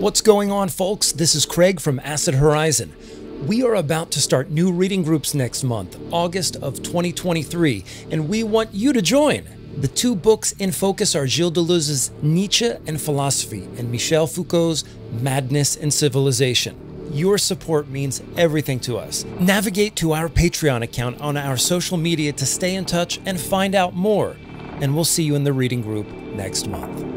What's going on, folks? This is Craig from Acid Horizon. We are about to start new reading groups next month, August of 2023, and we want you to join. The two books in focus are Gilles Deleuze's Nietzsche and Philosophy and Michel Foucault's Madness and Civilization. Your support means everything to us. Navigate to our Patreon account on our social media to stay in touch and find out more. And we'll see you in the reading group next month.